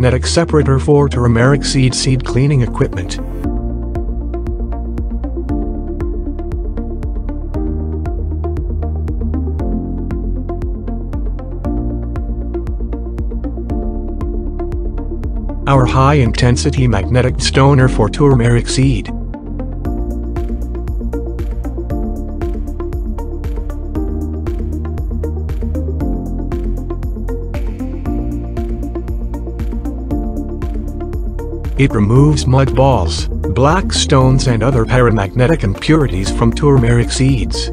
paramagnetic separator for turmeric seed cleaning equipment. Our high-intensity magnetic stoner for turmeric seed. It removes mud balls, black stones and other paramagnetic impurities from turmeric seeds.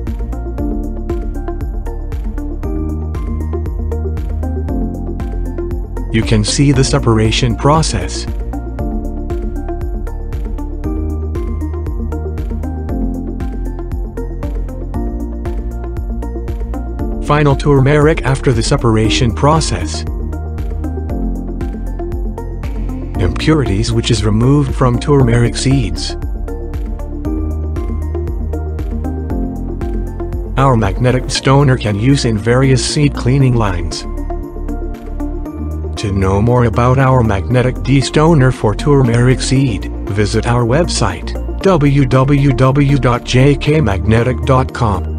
You can see the separation process. Final turmeric after the separation process. Impurities which is removed from turmeric seeds. Our magnetic stoner can use in various seed cleaning lines. To know more about our magnetic destoner for turmeric seed, visit our website www.jkmagnetic.com.